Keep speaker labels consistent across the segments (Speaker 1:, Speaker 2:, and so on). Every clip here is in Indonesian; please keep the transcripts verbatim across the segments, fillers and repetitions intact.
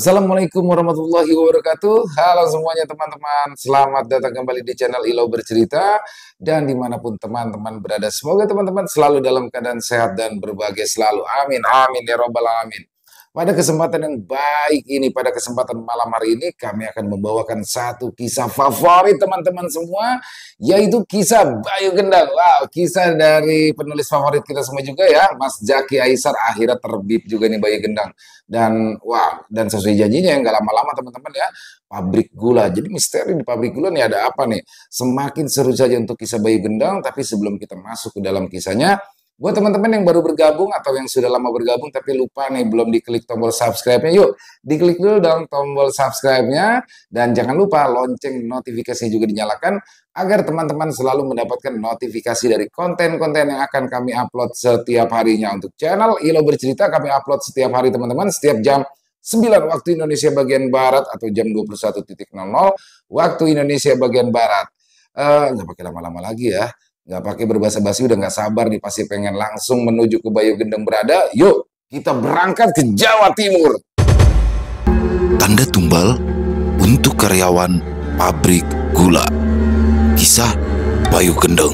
Speaker 1: Assalamualaikum warahmatullahi wabarakatuh. Halo semuanya teman-teman, selamat datang kembali di channel Ilo Bercerita. Dan dimanapun teman-teman berada, semoga teman-teman selalu dalam keadaan sehat dan berbahagia selalu. Amin, amin ya robbal alamin. Pada kesempatan yang baik ini, pada kesempatan malam hari ini, kami akan membawakan satu kisah favorit teman-teman semua, yaitu kisah Bayu Gendang. Wow, kisah dari penulis favorit kita semua juga ya, Mas Zaki Aisar. Akhirnya terbit juga nih Bayu Gendang. Dan wow, dan sesuai janjinya yang gak lama-lama teman-teman ya, pabrik gula. Jadi misteri di pabrik gula nih ada apa nih? Semakin seru saja untuk kisah Bayu Gendang, tapi sebelum kita masuk ke dalam kisahnya, buat teman-teman yang baru bergabung atau yang sudah lama bergabung tapi lupa nih belum diklik tombol subscribe-nya, yuk diklik dulu dong tombol subscribe-nya, dan jangan lupa lonceng notifikasinya juga dinyalakan agar teman-teman selalu mendapatkan notifikasi dari konten-konten yang akan kami upload setiap harinya. Untuk channel Ilo Bercerita kami upload setiap hari teman-teman, setiap jam sembilan waktu Indonesia bagian Barat atau jam dua puluh satu nol nol waktu Indonesia bagian Barat. Eh, nggak pakai lama-lama lagi ya. Nggak pakai berbasa-basi, udah nggak sabar nih, pasti pengen langsung menuju ke Bayu Gendang berada. Yuk, kita berangkat ke Jawa Timur.
Speaker 2: Tanda tumbal untuk karyawan pabrik gula. Kisah Bayu Gendang.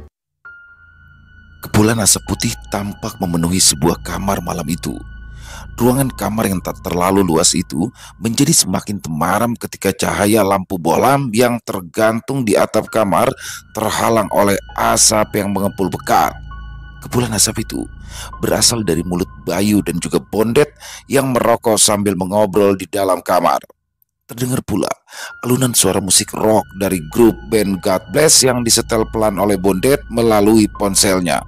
Speaker 2: Kepulan asap putih tampak memenuhi sebuah kamar malam itu. Ruangan kamar yang tak terlalu luas itu menjadi semakin temaram ketika cahaya lampu bohlam yang tergantung di atap kamar terhalang oleh asap yang mengepul pekat. Kepulan asap itu berasal dari mulut Bayu dan juga Bondet yang merokok sambil mengobrol di dalam kamar. Terdengar pula alunan suara musik rock dari grup band God Bless yang disetel pelan oleh Bondet melalui ponselnya.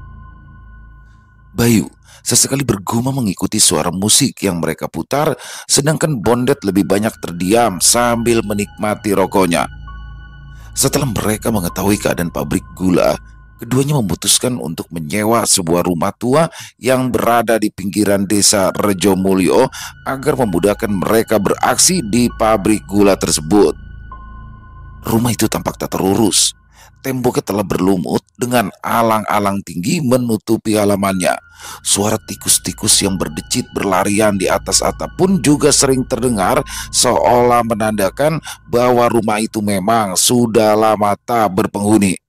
Speaker 2: Bayu sesekali bergumam mengikuti suara musik yang mereka putar, sedangkan Bondet lebih banyak terdiam sambil menikmati rokoknya. Setelah mereka mengetahui keadaan pabrik gula, keduanya memutuskan untuk menyewa sebuah rumah tua yang berada di pinggiran desa Rejomulyo agar memudahkan mereka beraksi di pabrik gula tersebut. Rumah itu tampak tak terurus. Temboknya telah berlumut dengan alang-alang tinggi menutupi halamannya. Suara tikus-tikus yang berdecit berlarian di atas atap pun juga sering terdengar, seolah menandakan bahwa rumah itu memang sudah lama tak berpenghuni.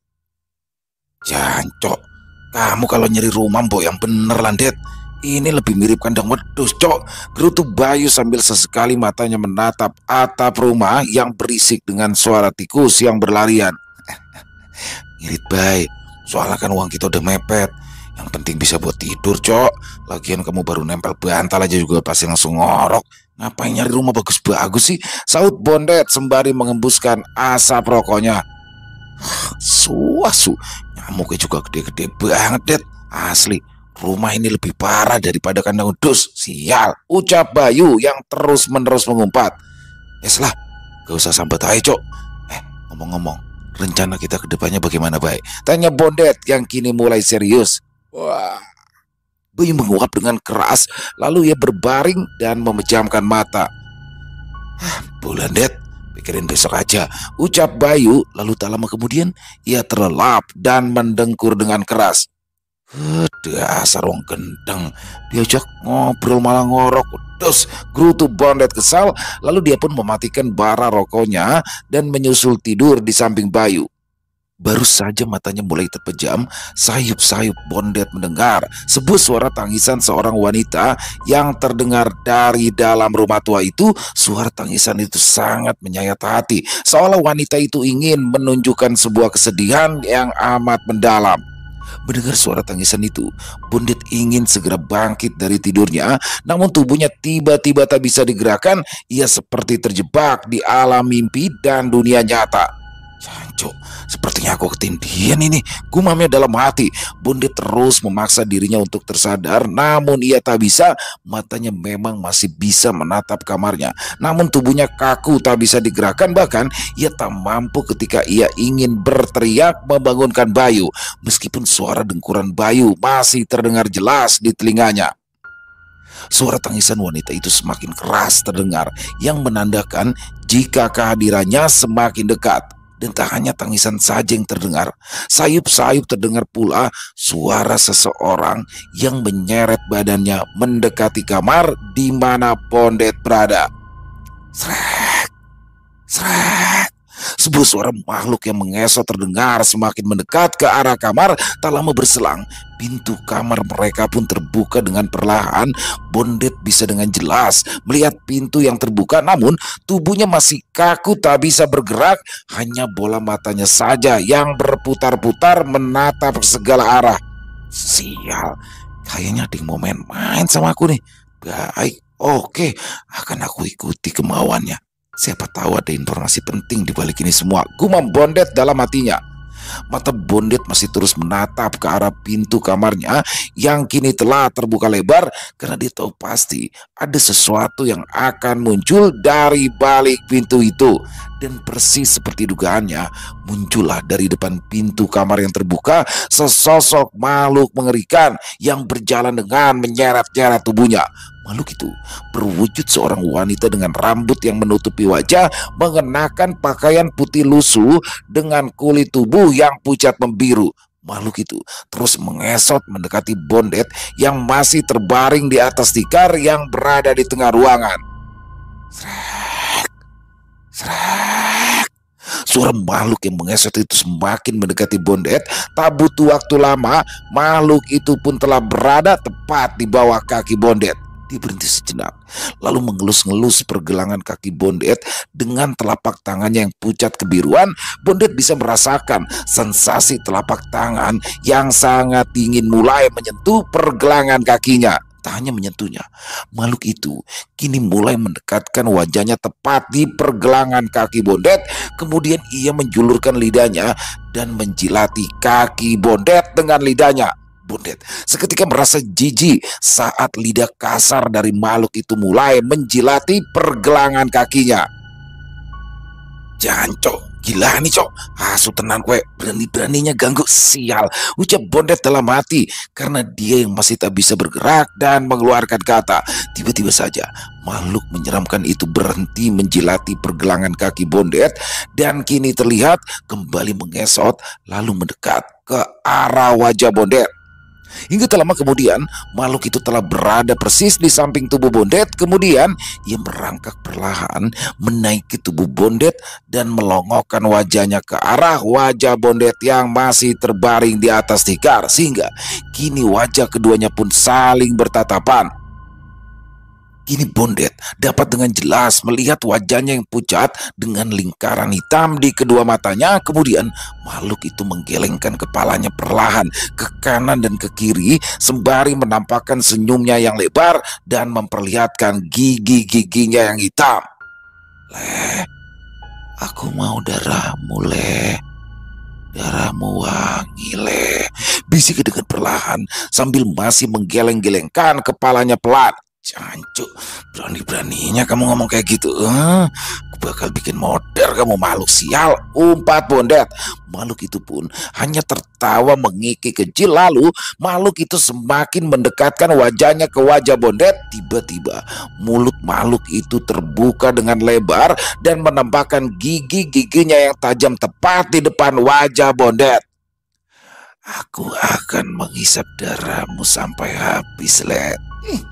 Speaker 2: Jancok, kamu kalau nyari rumah mbok yang bener Landet. Ini lebih mirip kandang wedus, cok, gerutu Bayu sambil sesekali matanya menatap atap rumah yang berisik dengan suara tikus yang berlarian. Ngirit baik, soalnya kan uang kita udah mepet. Yang penting bisa buat tidur, cok. Lagian kamu baru nempel bantal aja juga pasti langsung ngorok. Ngapain nyari rumah bagus-bagus sih? Saut Bondet sembari mengembuskan asap rokoknya. Suasu, nyamuknya juga gede-gede banget, Det. Asli, rumah ini lebih parah daripada kandang wedus. Sial, ucap Bayu yang terus-menerus mengumpat. Yeslah, gak usah sambat aja, cok. Eh, ngomong-ngomong, rencana kita ke depannya bagaimana, Bay? Tanya Bondet yang kini mulai serius. Wah. Bayu menguap dengan keras, lalu ia berbaring dan memejamkan mata. Bulan Det, pikirin besok aja, ucap Bayu, lalu tak lama kemudian ia terlelap dan mendengkur dengan keras. Dasar wong gendeng, diajak ngobrol malah ngorok. Terus gerutu Bondet kesal, lalu dia pun mematikan bara rokoknya dan menyusul tidur di samping Bayu. Baru saja matanya mulai terpejam, sayup-sayup Bondet mendengar sebuah suara tangisan seorang wanita yang terdengar dari dalam rumah tua itu. Suara tangisan itu sangat menyayat hati, seolah wanita itu ingin menunjukkan sebuah kesedihan yang amat mendalam. Mendengar suara tangisan itu, Bondet ingin segera bangkit dari tidurnya, namun tubuhnya tiba-tiba tak bisa digerakkan. Ia seperti terjebak di alam mimpi dan dunia nyata. Jancuk, sepertinya aku ketindihan ini, gumamnya dalam hati. Bondet terus memaksa dirinya untuk tersadar, namun ia tak bisa. Matanya memang masih bisa menatap kamarnya, namun tubuhnya kaku tak bisa digerakkan. Bahkan ia tak mampu ketika ia ingin berteriak membangunkan Bayu, meskipun suara dengkuran Bayu masih terdengar jelas di telinganya. Suara tangisan wanita itu semakin keras terdengar, yang menandakan jika kehadirannya semakin dekat. Dan tak hanya tangisan saja yang terdengar, sayup-sayup terdengar pula suara seseorang yang menyeret badannya mendekati kamar di mana Bondet berada. Srek, srek. Sebuah suara makhluk yang mengesot terdengar semakin mendekat ke arah kamar. Tak lama berselang, pintu kamar mereka pun terbuka dengan perlahan. Bondet bisa dengan jelas melihat pintu yang terbuka, namun tubuhnya masih kaku tak bisa bergerak. Hanya bola matanya saja yang berputar-putar menatap segala arah. Sial, kayaknya ada yang mau main-main sama aku nih. Baik, oke, akan aku ikuti kemauannya. Siapa tahu ada informasi penting di balik ini semua, gumam Bondet dalam hatinya. Mata Bondet masih terus menatap ke arah pintu kamarnya yang kini telah terbuka lebar, karena dia tahu pasti ada sesuatu yang akan muncul dari balik pintu itu. Dan persis seperti dugaannya, muncullah dari depan pintu kamar yang terbuka sesosok makhluk mengerikan yang berjalan dengan menyeret-nyeret tubuhnya. Makhluk itu berwujud seorang wanita dengan rambut yang menutupi wajah, mengenakan pakaian putih lusuh dengan kulit tubuh yang pucat membiru. Makhluk itu terus mengesot mendekati Bondet yang masih terbaring di atas tikar yang berada di tengah ruangan. Srek, srek. Suara makhluk yang mengesot itu semakin mendekati Bondet. Tak butuh waktu lama, makhluk itu pun telah berada tepat di bawah kaki Bondet. Dia berhenti sejenak, lalu mengelus-ngelus pergelangan kaki Bondet dengan telapak tangannya yang pucat kebiruan. Bondet bisa merasakan sensasi telapak tangan yang sangat dingin mulai menyentuh pergelangan kakinya. Tak hanya menyentuhnya, makhluk itu kini mulai mendekatkan wajahnya tepat di pergelangan kaki Bondet. Kemudian ia menjulurkan lidahnya dan menjilati kaki Bondet dengan lidahnya. Bondet seketika merasa jijik saat lidah kasar dari makhluk itu mulai menjilati pergelangan kakinya. Jangan cok, gila nih cok, asu tenan kue, berani-beraninya ganggu, sial, ucap Bondet dalam hati, karena dia yang masih tak bisa bergerak dan mengeluarkan kata. Tiba-tiba saja makhluk menyeramkan itu berhenti menjilati pergelangan kaki Bondet dan kini terlihat kembali mengesot lalu mendekat ke arah wajah Bondet. Hingga tak lama kemudian, makhluk itu telah berada persis di samping tubuh Bondet. Kemudian ia merangkak perlahan menaiki tubuh Bondet dan melongokkan wajahnya ke arah wajah Bondet yang masih terbaring di atas tikar, sehingga kini wajah keduanya pun saling bertatapan. Kini Bondet dapat dengan jelas melihat wajahnya yang pucat dengan lingkaran hitam di kedua matanya. Kemudian makhluk itu menggelengkan kepalanya perlahan ke kanan dan ke kiri sembari menampakkan senyumnya yang lebar dan memperlihatkan gigi-giginya yang hitam. "Leh, aku mau darahmu, Leh. Darahmu wangi, Leh," bisik dengan perlahan sambil masih menggeleng-gelengkan kepalanya pelan. "Cancuk, berani-beraninya kamu ngomong kayak gitu. Eh, aku bakal bikin model kamu, makhluk sial," umpat Bondet. Makhluk itu pun hanya tertawa mengikik kecil. Lalu makhluk itu semakin mendekatkan wajahnya ke wajah Bondet. Tiba-tiba mulut makhluk itu terbuka dengan lebar dan menampakkan gigi-giginya yang tajam tepat di depan wajah Bondet. "Aku akan menghisap darahmu sampai habis, Leh,"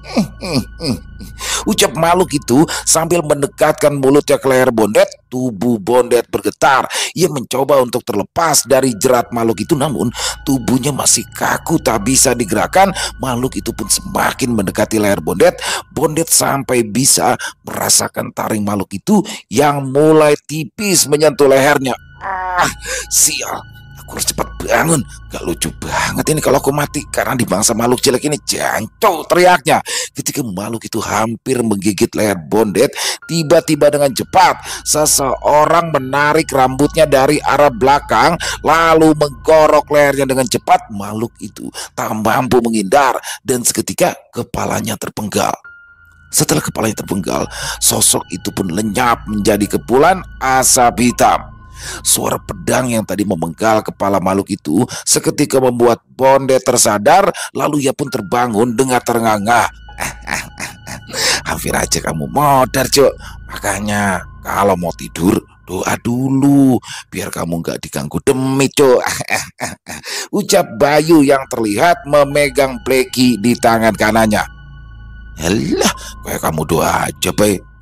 Speaker 2: ucap makhluk itu sambil mendekatkan mulutnya ke leher Bondet. Tubuh Bondet bergetar. Ia mencoba untuk terlepas dari jerat makhluk itu, namun tubuhnya masih kaku tak bisa digerakkan. Makhluk itu pun semakin mendekati leher Bondet. Bondet sampai bisa merasakan taring makhluk itu yang mulai tipis menyentuh lehernya. Ah, sial, aku harus cepat bangun. Gak lucu banget ini kalau aku mati karena dibangsa makhluk jelek ini. Jancok, teriaknya ketika makhluk itu hampir menggigit leher Bondet. Tiba-tiba dengan cepat seseorang menarik rambutnya dari arah belakang lalu menggorok lehernya dengan cepat. Makhluk itu tak mampu menghindar dan seketika kepalanya terpenggal. Setelah kepalanya terpenggal, sosok itu pun lenyap menjadi kepulan asap hitam. Suara pedang yang tadi memenggal kepala makhluk itu seketika membuat Bondet tersadar. Lalu ia pun terbangun dengan terengah-engah. "Hampir aja kamu modar, Cuk. Makanya kalau mau tidur doa dulu biar kamu nggak diganggu demit, Cuk," ucap Bayu yang terlihat memegang Bleki di tangan kanannya. "Yalah, kayak kamu doa aja, Bay.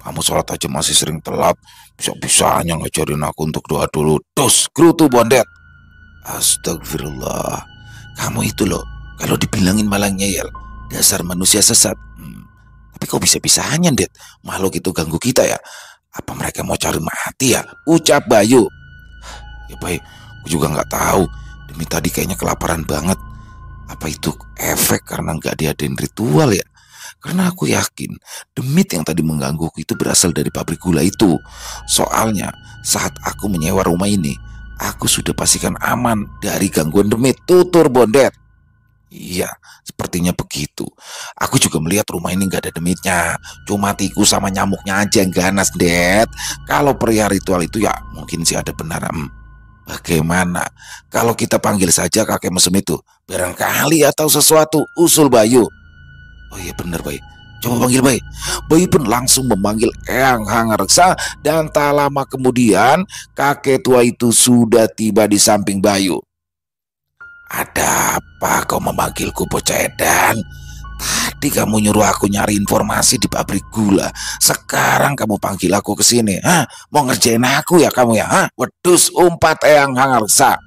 Speaker 2: Kamu sholat aja masih sering telat, bisa-bisanya ngajarin aku untuk doa dulu. Dos, gerutu bondet. Astagfirullah. Kamu itu loh, kalau dibilangin malah ngeyel. Dasar manusia sesat. Hmm. Tapi kok bisa-bisanya, Det? Makhluk itu ganggu kita ya? Apa mereka mau cari mati ya? Ucap Bayu. Ya baik, aku juga nggak tahu. Demi tadi kayaknya kelaparan banget. Apa itu efek karena nggak diadain ritual ya? Karena aku yakin demit yang tadi menggangguku itu berasal dari pabrik gula itu. Soalnya saat aku menyewa rumah ini, aku sudah pastikan aman dari gangguan demit. Tutur bondet. Iya, sepertinya begitu. Aku juga melihat rumah ini nggak ada demitnya. Cuma tikus sama nyamuknya aja yang ganas, Det. Kalau pria ritual itu ya mungkin sih ada benar. Hmm. Bagaimana kalau kita panggil saja kakek mesem itu? Barangkali atau sesuatu, usul Bayu. Oh iya benar, Bayi. Coba panggil Bayi. Bayi pun langsung memanggil Eyang Hanggareksa dan tak lama kemudian kakek tua itu sudah tiba di samping Bayu. Ada apa kau memanggilku, bocah edan? Tadi kamu nyuruh aku nyari informasi di pabrik gula. Sekarang kamu panggil aku ke sini. Hah? Mau ngerjain aku ya kamu ya? Hah? Wedus, umpat Eyang Hanggareksa.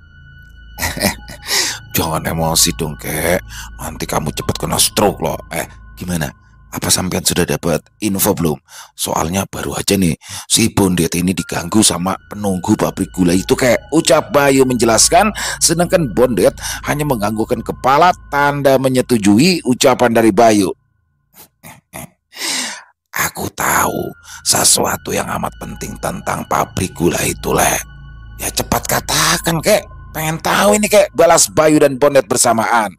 Speaker 2: Jangan emosi dong, kek. Nanti kamu cepet kena stroke loh. Eh, gimana? Apa sampean sudah dapat info belum? Soalnya baru aja nih, si bondet ini diganggu sama penunggu pabrik gula itu, kek. Ucap Bayu menjelaskan, sedangkan bondet hanya menganggukkan kepala tanda menyetujui ucapan dari Bayu. Aku tahu sesuatu yang amat penting tentang pabrik gula itu, Le. Ya cepat katakan, kek. Pengen tahu ini, kek, balas Bayu dan bondet bersamaan.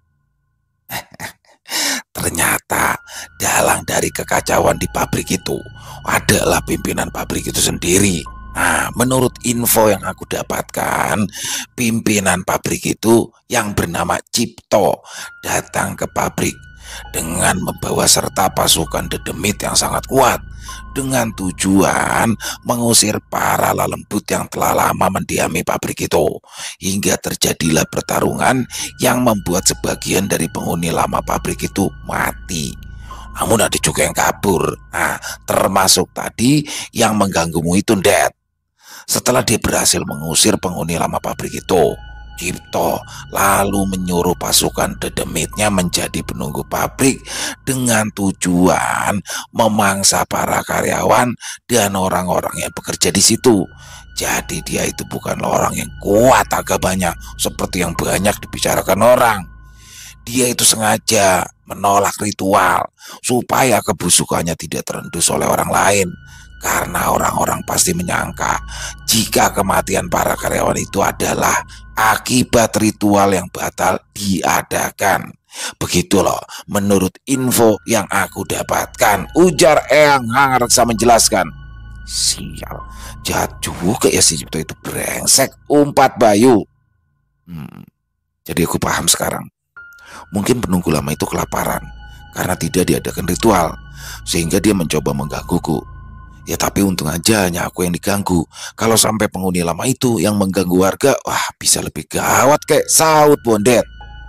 Speaker 2: Ternyata dalang dari kekacauan di pabrik itu adalah pimpinan pabrik itu sendiri. Nah, menurut info yang aku dapatkan, pimpinan pabrik itu yang bernama Cipto datang ke pabrik dengan membawa serta pasukan dedemit yang sangat kuat dengan tujuan mengusir para lelembut yang telah lama mendiami pabrik itu, hingga terjadilah pertarungan yang membuat sebagian dari penghuni lama pabrik itu mati. Namun ada juga yang kabur, nah, termasuk tadi yang mengganggumu itu, Det. Setelah dia berhasil mengusir penghuni lama pabrik itu, Cipto lalu menyuruh pasukan dedemitnya menjadi penunggu pabrik dengan tujuan memangsa para karyawan dan orang-orang yang bekerja di situ. Jadi dia itu bukanlah orang yang kuat agamanya seperti yang banyak dibicarakan orang. Dia itu sengaja menolak ritual supaya kebusukannya tidak terendus oleh orang lain. Karena orang-orang pasti menyangka jika kematian para karyawan itu adalah akibat ritual yang batal diadakan. Begitu loh menurut info yang aku dapatkan, ujar Eyang Hanggareksa menjelaskan. Sial, jahat juga ya si Cipto itu, brengsek, umpat Bayu. Hmm, jadi aku paham sekarang. Mungkin penunggu lama itu kelaparan karena tidak diadakan ritual, sehingga dia mencoba menggangguku. Ya tapi untung aja hanya aku yang diganggu. Kalau sampai penghuni lama itu yang mengganggu warga, wah bisa lebih gawat, kek, saut bondet.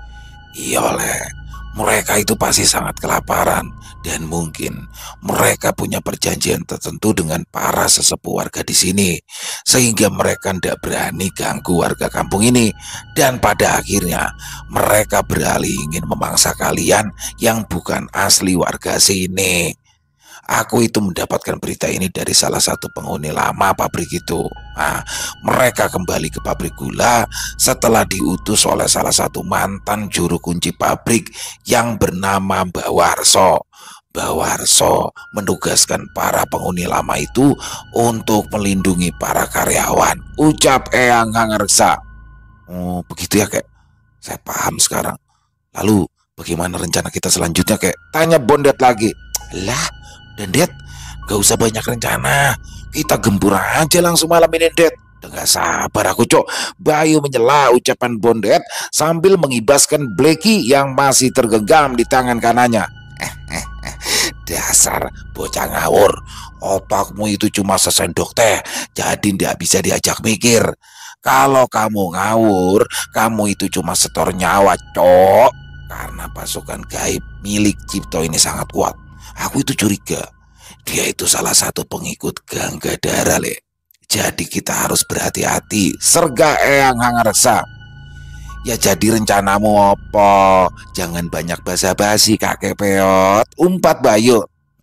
Speaker 2: Iya, Le, mereka itu pasti sangat kelaparan. Dan mungkin mereka punya perjanjian tertentu dengan para sesepuh warga di sini, sehingga mereka tidak berani ganggu warga kampung ini. Dan pada akhirnya mereka beralih ingin memangsa kalian yang bukan asli warga sini. Aku itu mendapatkan berita ini dari salah satu penghuni lama pabrik itu. Nah, mereka kembali ke pabrik gula setelah diutus oleh salah satu mantan juru kunci pabrik yang bernama Mbak Warso. Mbak Warso menugaskan para penghuni lama itu untuk melindungi para karyawan, ucap Eyang Hanggareksa. Oh begitu ya, kek. Saya paham sekarang. Lalu bagaimana rencana kita selanjutnya, kek? Tanya bondet lagi. Lah, dan Det, gak usah banyak rencana. Kita gempur aja langsung malam ini, Det. Udah gak sabar aku, Cok. Bayu menyela ucapan bondet sambil mengibaskan bleki yang masih tergenggam di tangan kanannya. Dasar bocah ngawur. Otakmu itu cuma sesendok teh, jadi ndak bisa diajak mikir. Kalau kamu ngawur, kamu itu cuma setor nyawa, Cok. Karena pasukan gaib milik Cipto ini sangat kuat. Aku itu curiga Dia itu salah satu pengikut Ganggadara, Le. Jadi kita harus berhati-hati. Serga Eyang Hanggareksa. Ya jadi rencanamu apa? Jangan banyak basa-basi kakek peot. Umpat Bayu.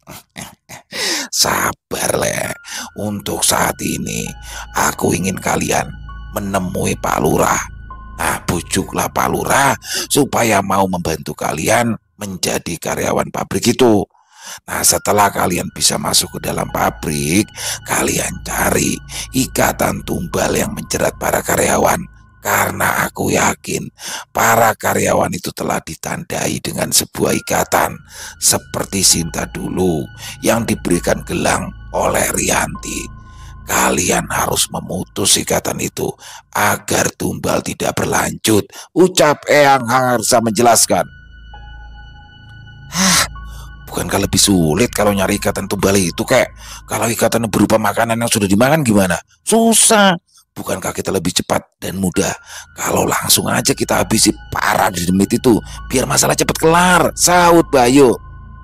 Speaker 2: Sabar, Le. Untuk saat ini aku ingin kalian menemui Pak Lurah. Nah, bujuklah Pak Lurah supaya mau membantu kalian menjadi karyawan pabrik itu. Nah, setelah kalian bisa masuk ke dalam pabrik, kalian cari ikatan tumbal yang menjerat para karyawan. Karena aku yakin para karyawan itu telah ditandai dengan sebuah ikatan seperti Sinta dulu yang diberikan gelang oleh Rianti. Kalian harus memutus ikatan itu agar tumbal tidak berlanjut. Ucap Eyang Hanggareksa menjelaskan. Hah, bukankah lebih sulit kalau nyari ikatan tumbal itu, kek? Kalau ikatan berupa makanan yang sudah dimakan gimana? Susah. Bukankah kita lebih cepat dan mudah kalau langsung aja kita habisi para demit itu biar masalah cepat kelar? Sahut Bayu.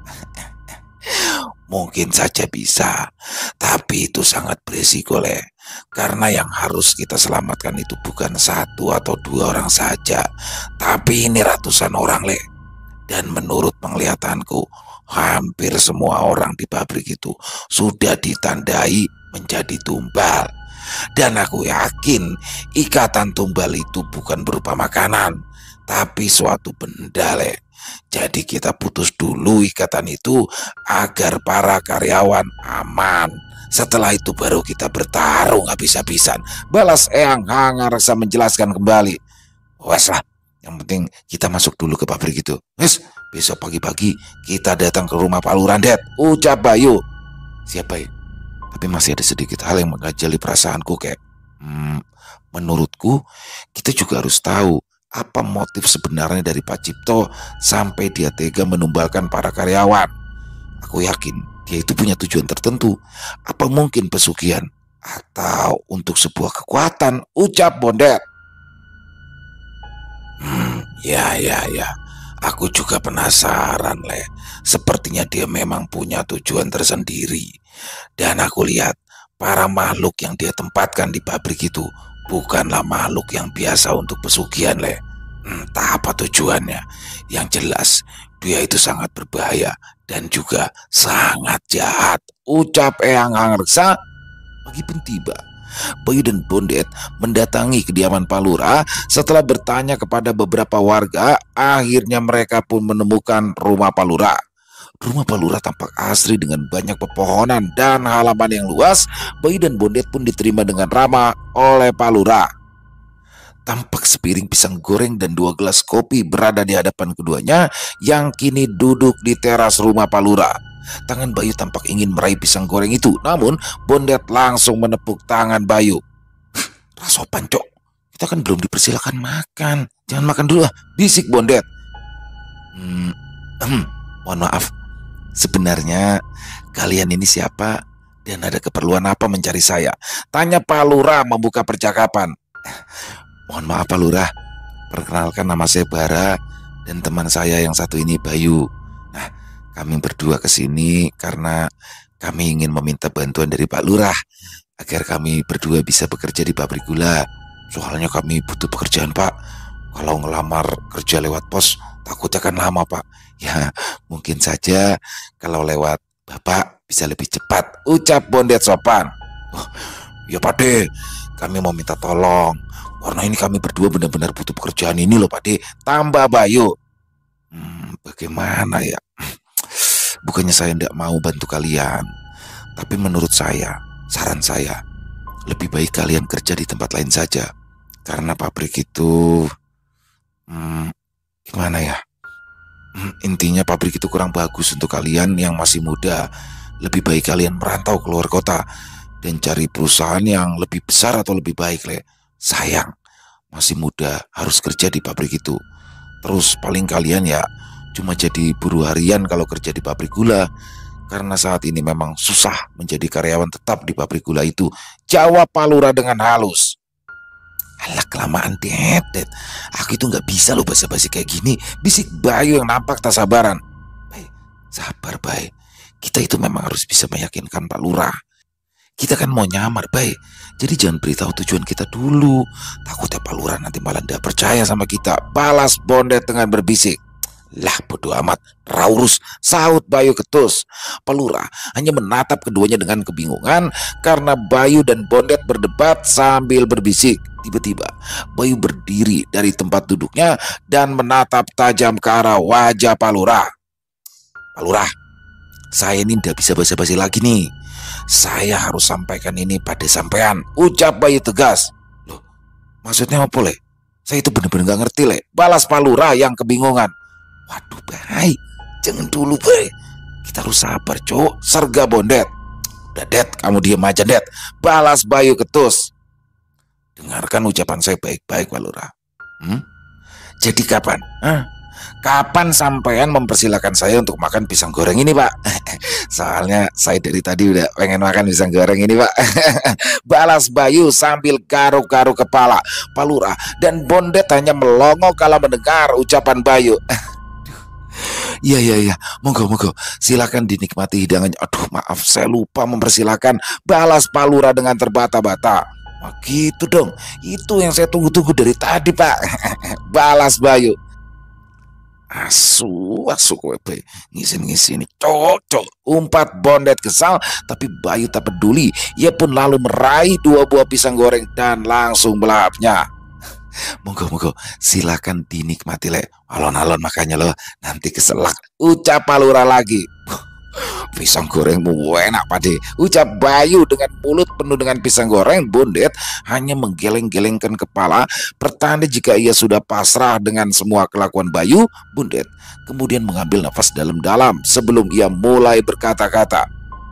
Speaker 2: Mungkin saja bisa, tapi itu sangat berisiko, Le. Karena yang harus kita selamatkan itu bukan satu atau dua orang saja, tapi ini ratusan orang, Le. Dan menurut penglihatanku, hampir semua orang di pabrik itu sudah ditandai menjadi tumbal. Dan aku yakin ikatan tumbal itu bukan berupa makanan, tapi suatu benda, Le. Jadi kita putus dulu ikatan itu agar para karyawan aman. Setelah itu baru kita bertarung habis-habisan. Balas Eyang Hanggareksa menjelaskan kembali. Wes lah, yang penting kita masuk dulu ke pabrik itu. Wes, besok pagi-pagi kita datang ke rumah Pak Lurah, Det. Ucap Bayu. Siapa ya? Tapi masih ada sedikit hal yang mengajali perasaanku, kayak hmm, menurutku kita juga harus tahu apa motif sebenarnya dari Pak Cipto sampai dia tega menumbalkan para karyawan. Aku yakin dia itu punya tujuan tertentu. Apa mungkin pesugihan atau untuk sebuah kekuatan? Ucap Bondet. Hmm, ya ya ya. Aku juga penasaran, Le. Sepertinya dia memang punya tujuan tersendiri. Dan aku lihat para makhluk yang dia tempatkan di pabrik itu bukanlah makhluk yang biasa untuk pesugihan, Le. Entah apa tujuannya. Yang jelas dia itu sangat berbahaya dan juga sangat jahat. Ucap Eyang Hanggareksa. Pagi pun tiba. Bayu dan Bondet mendatangi kediaman Pak Lurah. Setelah bertanya kepada beberapa warga, akhirnya mereka pun menemukan rumah Pak Lurah. Rumah Pak Lurah tampak asri dengan banyak pepohonan dan halaman yang luas. Bayu dan Bondet pun diterima dengan ramah oleh Pak Lurah. Tampak sepiring pisang goreng dan dua gelas kopi berada di hadapan keduanya yang kini duduk di teras rumah Pak Lurah. Tangan Bayu tampak ingin meraih pisang goreng itu, namun Bondet langsung menepuk tangan Bayu. Rasopan, Cok. Kita kan belum dipersilakan makan. Jangan makan dulu ah, bisik Bondet. Hmm, hmm, mohon maaf. Sebenarnya kalian ini siapa dan ada keperluan apa mencari saya? Tanya Pak Lurah membuka percakapan. Mohon maaf Pak Lurah, perkenalkan nama saya Bara dan teman saya yang satu ini Bayu. Nah, kami berdua kesini karena kami ingin meminta bantuan dari Pak Lurah agar kami berdua bisa bekerja di pabrik gula. Soalnya kami butuh pekerjaan, Pak. Kalau ngelamar kerja lewat pos takutnya kan lama, Pak. Ya, mungkin saja kalau lewat Bapak bisa lebih cepat. Ucap Bondet sopan. Oh, ya Pak De, kami mau minta tolong. Karena ini kami berdua benar-benar butuh pekerjaan ini loh Pak De. Tambah Bayu. Hmm, bagaimana ya? Bukannya saya tidak mau bantu kalian, tapi menurut saya, saran saya, lebih baik kalian kerja di tempat lain saja. Karena pabrik itu, hmm, gimana ya? Hmm, intinya pabrik itu kurang bagus untuk kalian yang masih muda. Lebih baik kalian merantau keluar kota dan cari perusahaan yang lebih besar atau lebih baik, Le. Sayang, masih muda harus kerja di pabrik itu. Terus paling kalian ya cuma jadi buruh harian kalau kerja di pabrik gula. Karena saat ini memang susah menjadi karyawan tetap di pabrik gula itu. Jawab Pak Lurah dengan halus. Alah kelamaan Det, aku itu gak bisa loh basa-basi kayak gini. Bisik Bayu yang nampak tak sabaran. Baik, sabar Bay. kita itu memang harus bisa meyakinkan Pak Lurah. Kita kan mau nyamar, baik. Jadi jangan beritahu tujuan kita dulu. Takutnya Pak Lurah nanti malah tidak percaya sama kita. Balas Bondet dengan berbisik. Lah bodoh amat, Raurus, sahut Bayu ketus. Pak Lurah hanya menatap keduanya dengan kebingungan karena Bayu dan Bondet berdebat sambil berbisik. Tiba-tiba Bayu berdiri dari tempat duduknya dan menatap tajam ke arah wajah Pak Lurah. Pak Lurah, saya ini tidak bisa basa-basi lagi nih. Saya harus sampaikan ini pada sampean, ucap Bayu tegas. Loh, maksudnya apa, Le? Saya itu bener-bener gak ngerti, Le. Balas Pak Lurah yang kebingungan. Waduh, baik, jangan dulu, baik. Kita harus sabar, cok. Serga Bondet. Udah, Det, kamu diam aja, Det. Balas Bayu ketus. Dengarkan ucapan saya baik-baik, Pak Lurah. Hmm? Jadi kapan? Hah? Kapan sampean mempersilahkan saya untuk makan pisang goreng ini, Pak? Soalnya saya dari tadi udah pengen makan pisang goreng ini, Pak. Balas Bayu sambil garuk-garuk kepala. Pak Lurah dan Bondet hanya melongo kalau mendengar ucapan Bayu. Iya, iya, iya, monggo, monggo, silakan dinikmati hidangannya. Aduh, maaf, saya lupa mempersilahkan. Balas Pak Lurah dengan terbata-bata. Wah, gitu dong, itu yang saya tunggu-tunggu dari tadi, Pak. Balas Bayu. Asu, asu kowe be, ngisin-ngisin, cocok, umpat Bondet kesal, tapi Bayu tak peduli. Ia pun lalu meraih dua buah pisang goreng dan langsung melahapnya. Monggo, monggo, silakan dinikmati, Le. Alon-alon makanya lo, nanti keselak, ucap Pak Lurah lagi. Pisang gorengmu enak, Pade, ucap Bayu dengan mulut penuh dengan pisang goreng. Bondet hanya menggeleng-gelengkan kepala, pertanda jika ia sudah pasrah dengan semua kelakuan Bayu. Bondet kemudian mengambil nafas dalam-dalam sebelum ia mulai berkata-kata.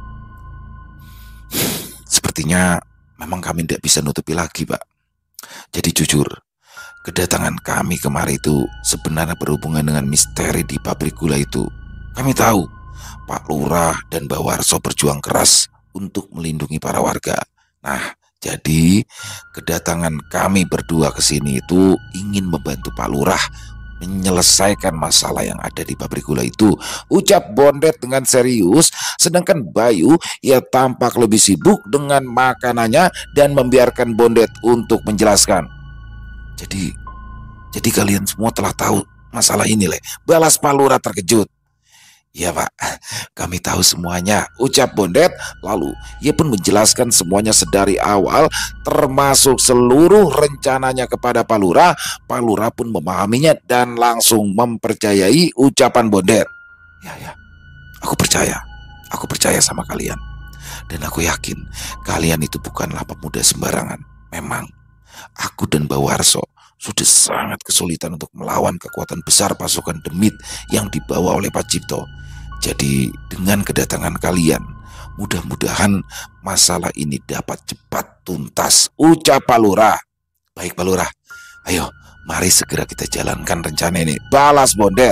Speaker 2: Sepertinya memang kami tidak bisa nutupi lagi, Pak. Jadi jujur, kedatangan kami kemari itu sebenarnya berhubungan dengan misteri di pabrik gula itu. Kami tahu Pak Lurah dan Mbak Warso berjuang keras untuk melindungi para warga. Nah, jadi kedatangan kami berdua ke sini itu ingin membantu Pak Lurah menyelesaikan masalah yang ada di pabrik gula itu, ucap Bondet dengan serius. Sedangkan Bayu, ia tampak lebih sibuk dengan makanannya dan membiarkan Bondet untuk menjelaskan. Jadi, jadi kalian semua telah tahu masalah ini, Le. Balas Pak Lurah terkejut. Ya, Pak, kami tahu semuanya, ucap Bondet. Lalu ia pun menjelaskan semuanya sedari awal, termasuk seluruh rencananya kepada Pak Lurah. Pak Lurah pun memahaminya dan langsung mempercayai ucapan Bondet. Ya, ya, aku percaya, aku percaya sama kalian. Dan aku yakin kalian itu bukanlah pemuda sembarangan. Memang aku dan Mbak Warso sudah sangat kesulitan untuk melawan kekuatan besar pasukan Demit yang dibawa oleh Pak Cipto. Jadi dengan kedatangan kalian, mudah-mudahan masalah ini dapat cepat tuntas, ucap Pak Lurah. Baik, Pak Lurah, ayo mari segera kita jalankan rencana ini, balas Bondet.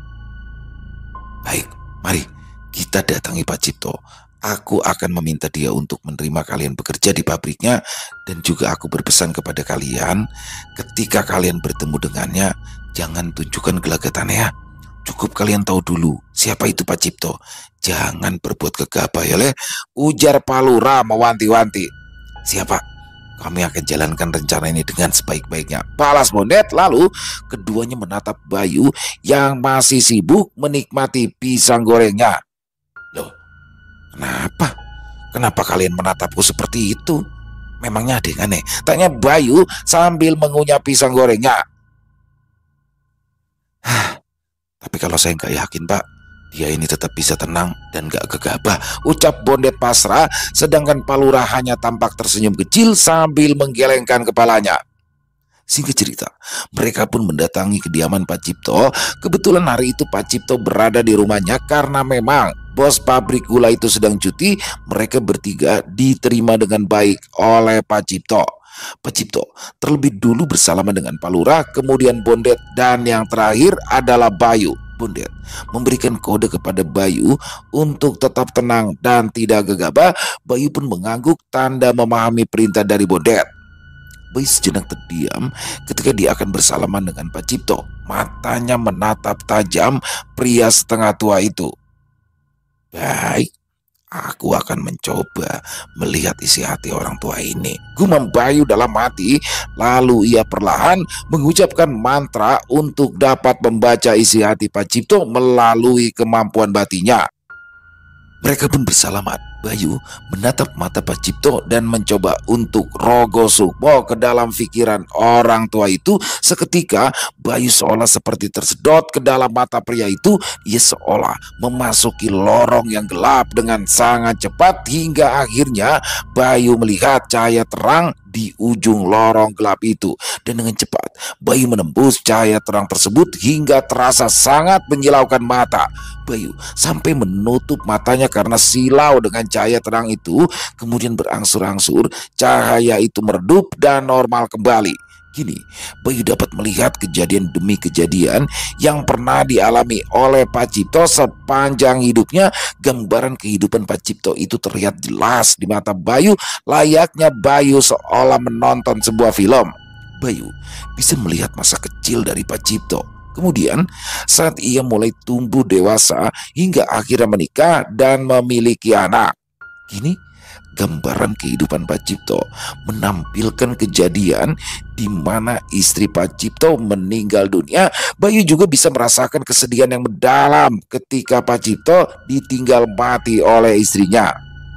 Speaker 2: Baik, mari kita datangi Pak Cipto. Aku akan meminta dia untuk menerima kalian bekerja di pabriknya. Dan juga aku berpesan kepada kalian, ketika kalian bertemu dengannya, jangan tunjukkan gelagatannya ya. Cukup kalian tahu dulu siapa itu Pak Cipto. Jangan berbuat gegabah ya, Le, ujar Pak Lurah mewanti-wanti. Siapa? Kami akan jalankan rencana ini dengan sebaik-baiknya, balas Bondet. Lalu keduanya menatap Bayu yang masih sibuk menikmati pisang gorengnya. Loh, kenapa? Kenapa kalian menatapku seperti itu? Memangnya ada yang aneh? Tanya Bayu sambil mengunyah pisang gorengnya. Hah, tapi kalau saya nggak yakin, Pak, dia ini tetap bisa tenang dan gak gegabah, ucap Bondet pasrah. Sedangkan Pak Lurah hanya tampak tersenyum kecil sambil menggelengkan kepalanya. Singkat cerita, mereka pun mendatangi kediaman Pak Cipto. Kebetulan hari itu Pak Cipto berada di rumahnya karena memang bos pabrik gula itu sedang cuti. Mereka bertiga diterima dengan baik oleh Pak Cipto. Pak Cipto terlebih dulu bersalaman dengan Pak Lurah, kemudian Bondet, dan yang terakhir adalah Bayu. Bondet memberikan kode kepada Bayu untuk tetap tenang dan tidak gegabah. Bayu pun mengangguk tanda memahami perintah dari Bondet. Bayu sejenak terdiam ketika dia akan bersalaman dengan Pak Cipto. Matanya menatap tajam pria setengah tua itu. Baik, aku akan mencoba melihat isi hati orang tua ini, gumam Bayu dalam hati. Lalu ia perlahan mengucapkan mantra untuk dapat membaca isi hati Pak Cipto melalui kemampuan batinnya. Mereka pun bersalamat. Bayu menatap mata Pak Cipto dan mencoba untuk rogo sukmo ke dalam pikiran orang tua itu. Seketika Bayu seolah seperti tersedot ke dalam mata pria itu. Ia seolah memasuki lorong yang gelap dengan sangat cepat, hingga akhirnya Bayu melihat cahaya terang di ujung lorong gelap itu. Dan dengan cepat Bayu menembus cahaya terang tersebut hingga terasa sangat menyilaukan mata. Bayu sampai menutup matanya karena silau dengan cahaya terang itu. Kemudian berangsur-angsur cahaya itu meredup dan normal kembali. Kini Bayu dapat melihat kejadian demi kejadian yang pernah dialami oleh Pak Cipto sepanjang hidupnya. Gambaran kehidupan Pak Cipto itu terlihat jelas di mata Bayu, layaknya Bayu seolah menonton sebuah film. Bayu bisa melihat masa kecil dari Pak Cipto, kemudian saat ia mulai tumbuh dewasa hingga akhirnya menikah dan memiliki anak. Kini gambaran kehidupan Pak Cipto menampilkan kejadian di mana istri Pak Cipto meninggal dunia. Bayu juga bisa merasakan kesedihan yang mendalam ketika Pak Cipto ditinggal mati oleh istrinya.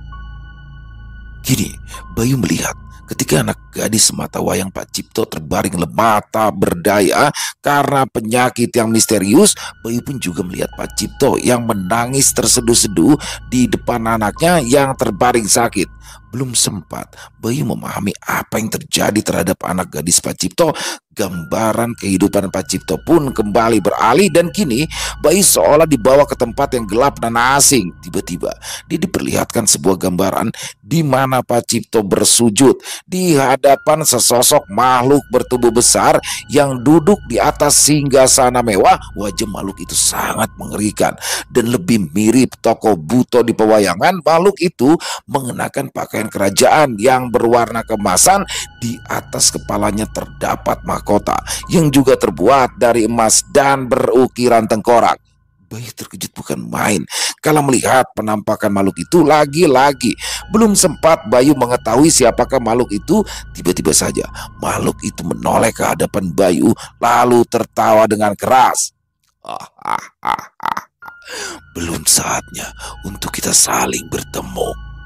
Speaker 2: Kini Bayu melihat ketika anak gadis sematawayang Pak Cipto terbaring lemah tak berdaya karena penyakit yang misterius. Bayu pun juga melihat Pak Cipto yang menangis terseduh-seduh di depan anaknya yang terbaring sakit. Belum sempat Bayu memahami apa yang terjadi terhadap anak gadis Pak Cipto, gambaran kehidupan Pak Cipto pun kembali beralih dan kini Bayu seolah dibawa ke tempat yang gelap dan asing. Tiba-tiba dia diperlihatkan sebuah gambaran di mana Pak Cipto bersujud di hadapan sesosok makhluk bertubuh besar yang duduk di atas singgasana mewah. Wajah makhluk itu sangat mengerikan dan lebih mirip tokoh buto di pewayangan. Makhluk itu mengenakan pakaian kerajaan yang berwarna keemasan. Di atas kepalanya terdapat mahkota yang juga terbuat dari emas dan berukiran tengkorak. Bayu terkejut bukan main kalau melihat penampakan makhluk itu. Lagi-lagi belum sempat Bayu mengetahui siapakah makhluk itu, tiba-tiba saja makhluk itu menoleh ke hadapan Bayu lalu tertawa dengan keras. Ah, ah, ah, ah. Belum saatnya untuk kita saling bertemu,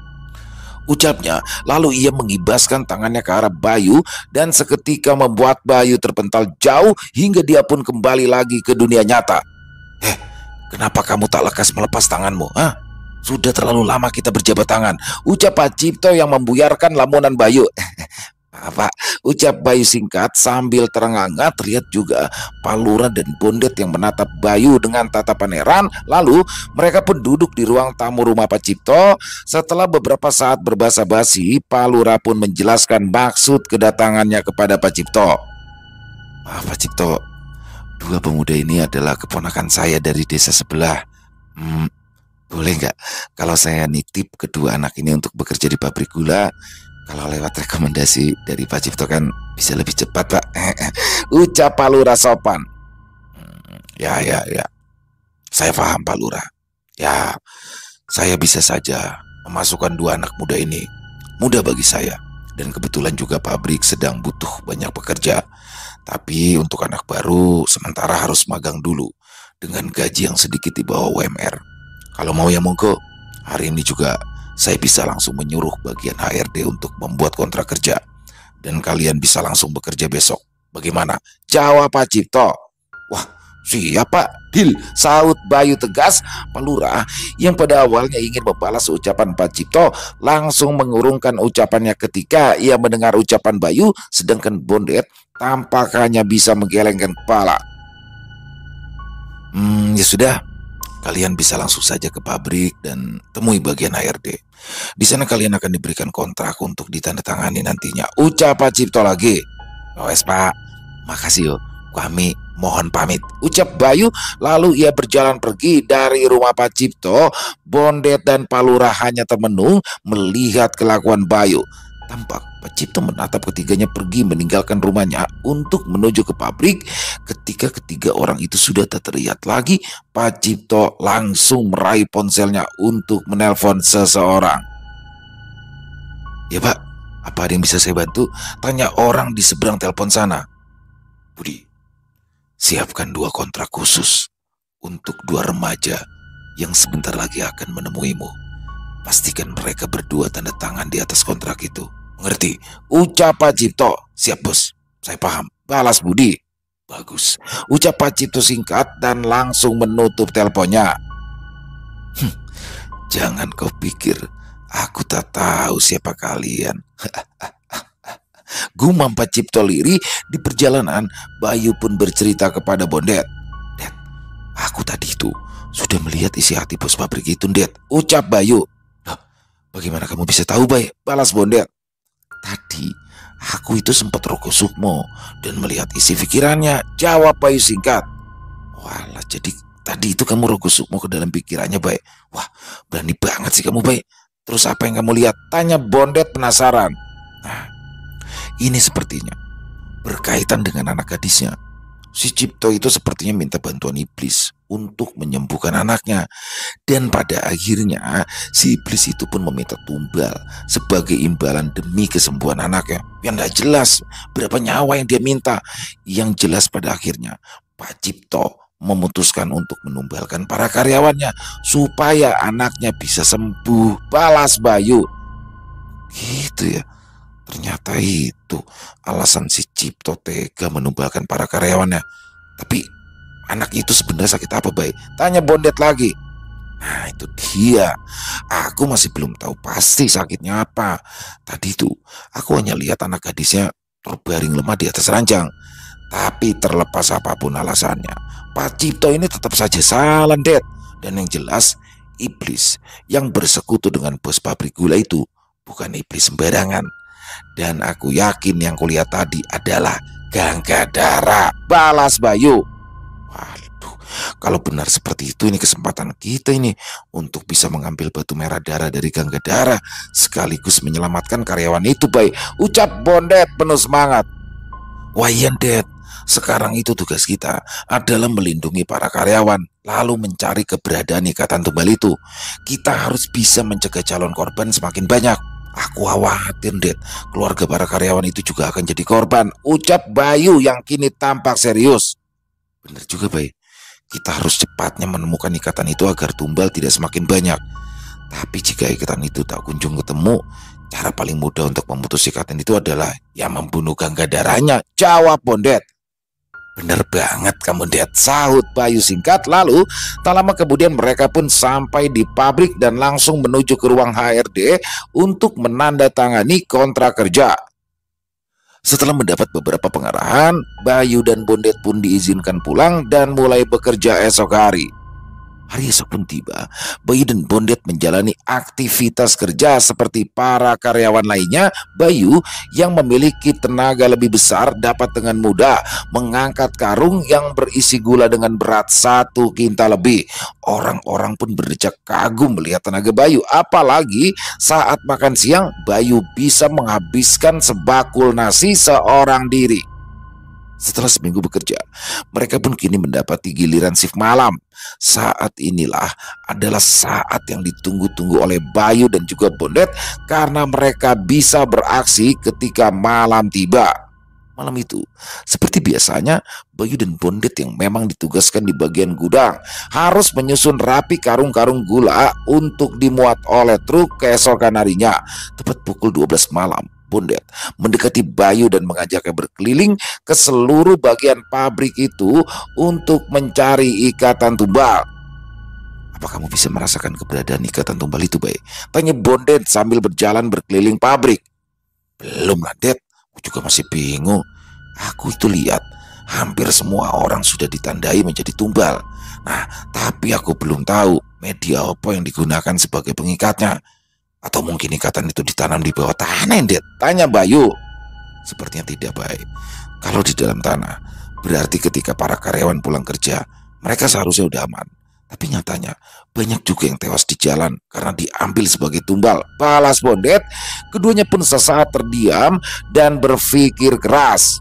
Speaker 2: ucapnya. Lalu ia mengibaskan tangannya ke arah Bayu dan seketika membuat Bayu terpental jauh hingga dia pun kembali lagi ke dunia nyata. Eh, kenapa kamu tak lekas melepas tanganmu? Hah? Sudah terlalu lama kita berjabat tangan, ucap Pak Cipto yang membuyarkan lamunan Bayu. Apa? Ucap Bayu singkat sambil terengah-engah. Terlihat juga Pak Lurah dan Bondet yang menatap Bayu dengan tatapan heran. Lalu mereka pun duduk di ruang tamu rumah Pak Cipto. Setelah beberapa saat berbasa-basi, Pak Lurah pun menjelaskan maksud kedatangannya kepada Pak Cipto. Maaf Pak Cipto, dua pemuda ini adalah keponakan saya dari desa sebelah. Hmm, boleh nggak kalau saya nitip kedua anak ini untuk bekerja di pabrik gula? Kalau lewat rekomendasi dari Pak Cipto kan bisa lebih cepat Pak, ucap Pak Lurah sopan. Hmm, ya ya ya, saya paham Pak Lurah. Ya, saya bisa saja memasukkan dua anak muda ini. Mudah bagi saya, dan kebetulan juga pabrik sedang butuh banyak pekerja. Tapi untuk anak baru sementara harus magang dulu dengan gaji yang sedikit di bawah U M R. Kalau mau ya monggo, hari ini juga saya bisa langsung menyuruh bagian H R D untuk membuat kontrak kerja, dan kalian bisa langsung bekerja besok. Bagaimana? Jawab Pak Cipto. Wah, siap Pak, deal, saut Bayu tegas. Pak Lurah yang pada awalnya ingin membalas ucapan Pak Cipto langsung mengurungkan ucapannya ketika ia mendengar ucapan Bayu, sedangkan Bondet tampak hanya bisa menggelengkan kepala. Hmm, ya sudah, kalian bisa langsung saja ke pabrik dan temui bagian H R D. Di sana kalian akan diberikan kontrak untuk ditandatangani nantinya, ucap Pak Cipto lagi. Wes Pak, makasih yo, kami mohon pamit, ucap Bayu. Lalu ia berjalan pergi dari rumah Pak Cipto. Bondet dan Pak Lurah hanya termenung melihat kelakuan Bayu. Tampak Pak Cipto menatap ketiganya pergi meninggalkan rumahnya untuk menuju ke pabrik. Ketika ketiga orang itu sudah tak terlihat lagi, Pak Cipto langsung meraih ponselnya untuk menelpon seseorang. "Ya Pak, apa ada yang bisa saya bantu?" tanya orang di seberang telepon sana. "Budi, siapkan dua kontrak khusus untuk dua remaja yang sebentar lagi akan menemuimu. Pastikan mereka berdua tanda tangan di atas kontrak itu. Mengerti?" ucap Pak Cipto. "Siap bos, saya paham," balas Budi. "Bagus," ucap Pak Cipto singkat dan langsung menutup teleponnya. "Hm, jangan kau pikir aku tak tahu siapa kalian." Gumam Pak Cipto liri. Di perjalanan, Bayu pun bercerita kepada Bondet. "Det, aku tadi itu sudah melihat isi hati bos pabrik itu, Det," ucap Bayu. "Loh, bagaimana kamu bisa tahu, Bay?" balas Bondet. "Tadi aku itu sempat roko sukmo dan melihat isi pikirannya," jawab Bayu singkat. "Walah, jadi tadi itu kamu roko sukmo ke dalam pikirannya, Bay? Wah, berani banget sih kamu, Bay. Terus apa yang kamu lihat?" tanya Bondet penasaran. "Nah, ini sepertinya berkaitan dengan anak gadisnya. Si Cipto itu sepertinya minta bantuan iblis untuk menyembuhkan anaknya. Dan pada akhirnya si iblis itu pun meminta tumbal sebagai imbalan demi kesembuhan anaknya. Yang tidak jelas berapa nyawa yang dia minta. Yang jelas pada akhirnya Pak Cipto memutuskan untuk menumbalkan para karyawannya supaya anaknya bisa sembuh," balas Bayu. "Gitu ya. Ternyata itu alasan si Cipto tega menumbalkan para karyawannya. Tapi anaknya itu sebenarnya sakit apa, Bay?" tanya Bondet lagi. "Nah, itu dia. Aku masih belum tahu pasti sakitnya apa. Tadi itu aku hanya lihat anak gadisnya terbaring lemah di atas ranjang. Tapi terlepas apapun alasannya, Pak Cipto ini tetap saja salah, Det. Dan yang jelas, iblis yang bersekutu dengan bos pabrik gula itu bukan iblis sembarangan. Dan aku yakin yang kulihat tadi adalah Ganggadara," balas Bayu. "Waduh, kalau benar seperti itu, ini kesempatan kita ini untuk bisa mengambil batu merah darah dari Ganggadara sekaligus menyelamatkan karyawan itu, Bay," ucap Bondet penuh semangat. "Wah iya, Det. Sekarang itu tugas kita adalah melindungi para karyawan, lalu mencari keberadaan ikatan tumbal itu. Kita harus bisa mencegah calon korban semakin banyak. Aku khawatir, Det, keluarga para karyawan itu juga akan jadi korban," ucap Bayu yang kini tampak serius. "Benar juga, Bay. Kita harus cepatnya menemukan ikatan itu agar tumbal tidak semakin banyak. Tapi jika ikatan itu tak kunjung ketemu, cara paling mudah untuk memutus ikatan itu adalah yang membunuh Ganggadaranya," jawab Bondet. "Bener banget kamu, Det," sahut Bayu singkat. Lalu tak lama kemudian mereka pun sampai di pabrik dan langsung menuju ke ruang H R D untuk menandatangani kontrak kerja. Setelah mendapat beberapa pengarahan, Bayu dan Bondet pun diizinkan pulang dan mulai bekerja esok hari. Hari esok pun tiba. Bayu dan Bondet menjalani aktivitas kerja seperti para karyawan lainnya. Bayu yang memiliki tenaga lebih besar dapat dengan mudah mengangkat karung yang berisi gula dengan berat satu kintal lebih. Orang-orang pun berdecak kagum melihat tenaga Bayu. Apalagi saat makan siang, Bayu bisa menghabiskan sebakul nasi seorang diri. Setelah seminggu bekerja, mereka pun kini mendapati giliran shift malam. Saat inilah adalah saat yang ditunggu-tunggu oleh Bayu dan juga Bondet karena mereka bisa beraksi ketika malam tiba. Malam itu, seperti biasanya, Bayu dan Bondet yang memang ditugaskan di bagian gudang harus menyusun rapi karung-karung gula untuk dimuat oleh truk keesokan harinya. Tepat pukul dua belas malam, Bondet mendekati Bayu dan mengajaknya berkeliling ke seluruh bagian pabrik itu untuk mencari ikatan tumbal. "Apa kamu bisa merasakan keberadaan ikatan tumbal itu, Bay?" tanya Bondet sambil berjalan berkeliling pabrik. "Belum lah, Det. Aku juga masih bingung. Aku itu lihat hampir semua orang sudah ditandai menjadi tumbal. Nah, tapi aku belum tahu media apa yang digunakan sebagai pengikatnya. Atau mungkin ikatan itu ditanam di bawah tanah, Det?" tanya Bayu. "Sepertinya tidak, Bay. Kalau di dalam tanah, berarti ketika para karyawan pulang kerja, mereka seharusnya udah aman. Tapi nyatanya banyak juga yang tewas di jalan karena diambil sebagai tumbal, balas Bondet. Keduanya pun sesaat terdiam dan berpikir keras.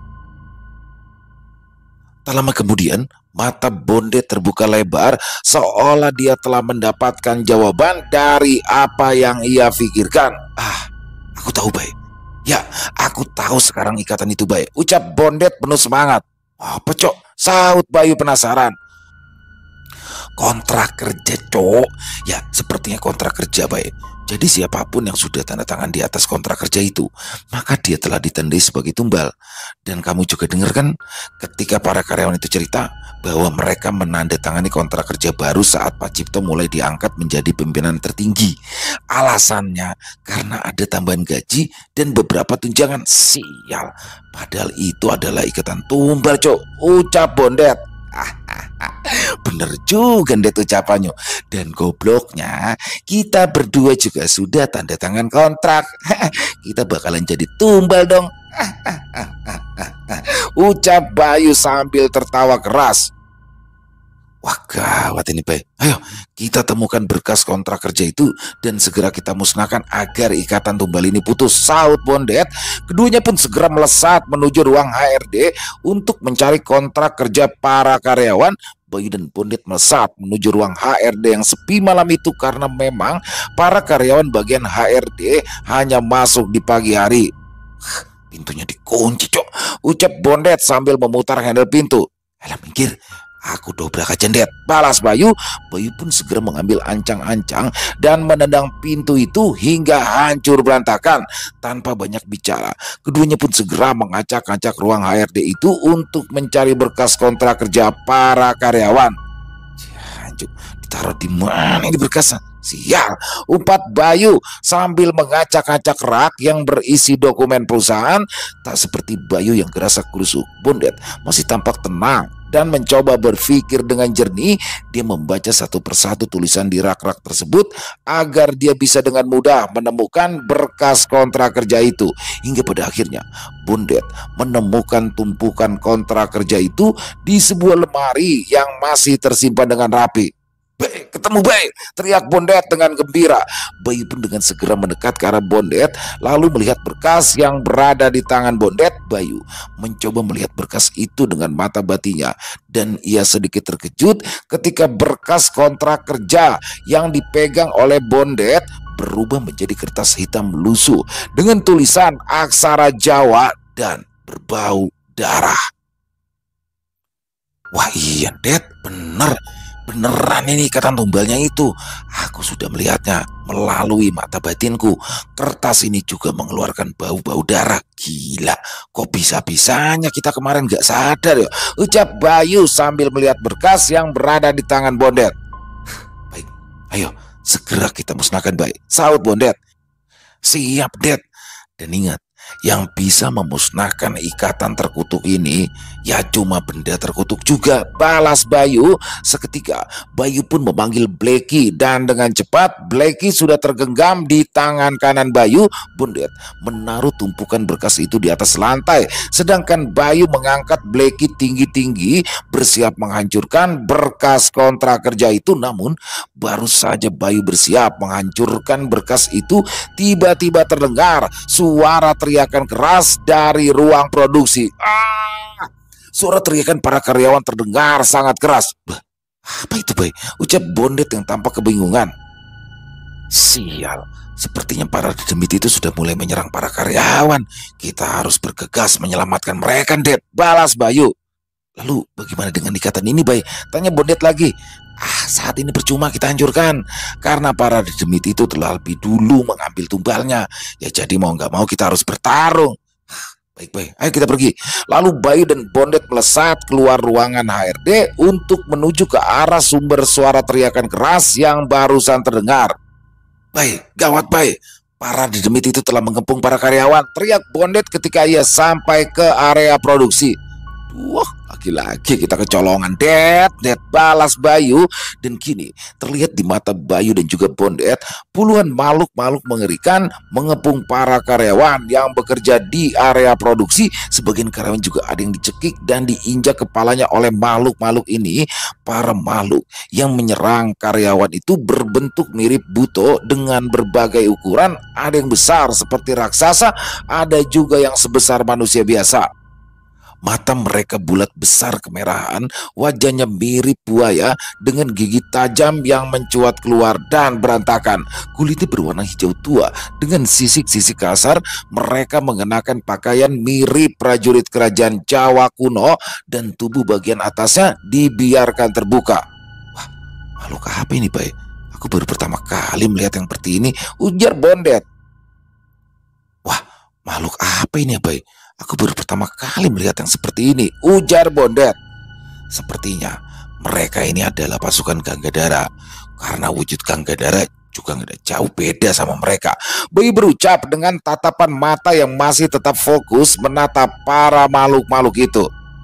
Speaker 2: Tak lama kemudian, mata Bondet terbuka lebar seolah dia telah mendapatkan jawaban dari apa yang ia pikirkan. Ah, aku tahu, Bay. Ya, aku tahu sekarang ikatan itu, Bay, ucap Bondet penuh semangat. Apa, Cok? Sahut Bayu penasaran. Kontrak kerja, Cok. Ya, sepertinya kontrak kerja, Bay. Jadi siapapun yang sudah tanda tangan di atas kontrak kerja itu, maka dia telah ditandai sebagai tumbal. Dan kamu juga dengar kan ketika para karyawan itu cerita bahwa mereka menandatangani kontrak kerja baru saat Pak Cipto mulai diangkat menjadi pimpinan tertinggi. Alasannya karena ada tambahan gaji dan beberapa tunjangan. Sial, padahal itu adalah ikatan tumbal, Cok, ucap Bondet. Bener juga Ndet ucapannya. Dan gobloknya, kita berdua juga sudah tanda tangan kontrak. Kita bakalan jadi tumbal dong. Ucap Bayu sambil tertawa keras. Wah, gawat ini, Bay. Ayo, kita temukan berkas kontrak kerja itu dan segera kita musnahkan agar ikatan tumbal ini putus, sahut Bondet. Keduanya pun segera melesat menuju ruang H R D untuk mencari kontrak kerja para karyawan. Bayu dan Bondet melesat menuju ruang H R D yang sepi malam itu karena memang para karyawan bagian H R D hanya masuk di pagi hari. Pintunya dikunci, Cok, ucap Bondet sambil memutar handle pintu. Alah, minggir, aku dobrak aja, Ndet, balas Bayu. Bayu pun segera mengambil ancang-ancang dan menendang pintu itu hingga hancur berantakan. Tanpa banyak bicara, keduanya pun segera mengacak-acak ruang H R D itu untuk mencari berkas kontrak kerja para karyawan. Hancur, ditaruh di mana ini berkasnya? Sial, umpat Bayu sambil mengacak-acak rak yang berisi dokumen perusahaan. Tak seperti Bayu yang gerasa kerusuk, Bondet masih tampak tenang dan mencoba berpikir dengan jernih. Dia membaca satu persatu tulisan di rak-rak tersebut agar dia bisa dengan mudah menemukan berkas kontrak kerja itu. Hingga pada akhirnya Bondet menemukan tumpukan kontrak kerja itu di sebuah lemari yang masih tersimpan dengan rapi. Baik, ketemu, Bay, teriak Bondet dengan gembira. Bayu pun dengan segera mendekat ke arah Bondet lalu melihat berkas yang berada di tangan Bondet. Bayu mencoba melihat berkas itu dengan mata batinnya dan ia sedikit terkejut ketika berkas kontrak kerja yang dipegang oleh Bondet berubah menjadi kertas hitam lusuh dengan tulisan aksara Jawa dan berbau darah. Wah, iya, Ndet, bener. Beneran ini ikatan tumbalnya itu. Aku sudah melihatnya melalui mata batinku. Kertas ini juga mengeluarkan bau-bau darah. Gila, kok bisa-bisanya kita kemarin gak sadar ya, ucap Bayu sambil melihat berkas yang berada di tangan Bondet. Baik, ayo segera kita musnahkan, Baik, sahut Bondet. Siap, Det. Dan ingat, yang bisa memusnahkan ikatan terkutuk ini ya cuma benda terkutuk juga, balas Bayu. Seketika Bayu pun memanggil Blacky dan dengan cepat Blacky sudah tergenggam di tangan kanan Bayu. Bondet menaruh tumpukan berkas itu di atas lantai, sedangkan Bayu mengangkat Blacky tinggi-tinggi bersiap menghancurkan berkas kontrak kerja itu. Namun baru saja Bayu bersiap menghancurkan berkas itu, tiba-tiba terdengar suara teriakan keras dari ruang produksi. Ah! Suara teriakan para karyawan terdengar sangat keras. Bah, apa itu, Bay? Ucap Bondet yang tampak kebingungan. Sial, sepertinya para demit itu sudah mulai menyerang para karyawan. Kita harus bergegas menyelamatkan mereka, Det, balas Bayu. Lalu bagaimana dengan ikatan ini, Bay? Tanya Bondet lagi. Ah, saat ini percuma kita hancurkan karena para demit itu telah lebih dulu mengambil tumbalnya. Ya jadi mau nggak mau kita harus bertarung. Baik, baik, ayo kita pergi. Lalu Bayu dan Bondet melesat keluar ruangan H R D untuk menuju ke arah sumber suara teriakan keras yang barusan terdengar. Baik, gawat, Baik. Para demit itu telah mengepung para karyawan, teriak Bondet ketika ia sampai ke area produksi. Wah, lagi-lagi kita kecolongan. Det, Det, balas Bayu. Dan kini terlihat di mata Bayu dan juga Bondet, puluhan makhluk-makhluk mengerikan mengepung para karyawan yang bekerja di area produksi. Sebagian karyawan juga ada yang dicekik dan diinjak kepalanya oleh makhluk-makhluk ini. Para makhluk yang menyerang karyawan itu berbentuk mirip buto dengan berbagai ukuran. Ada yang besar seperti raksasa, ada juga yang sebesar manusia biasa. Mata mereka bulat besar kemerahan, wajahnya mirip buaya dengan gigi tajam yang mencuat keluar dan berantakan. Kulitnya berwarna hijau tua dengan sisik-sisik kasar. Mereka mengenakan pakaian mirip prajurit kerajaan Jawa kuno dan tubuh bagian atasnya dibiarkan terbuka. Wah, makhluk apa ini, Bay? Aku baru pertama kali melihat yang seperti ini, ujar Bondet. Wah, makhluk apa ini, Bay? Aku baru pertama kali melihat yang seperti ini, ujar Bondet. Sepertinya mereka ini adalah pasukan Ganggadara, karena wujud Ganggadara juga nggak ada jauh beda sama mereka. Bayu berucap dengan tatapan mata yang masih tetap fokus menatap para makhluk-makhluk itu.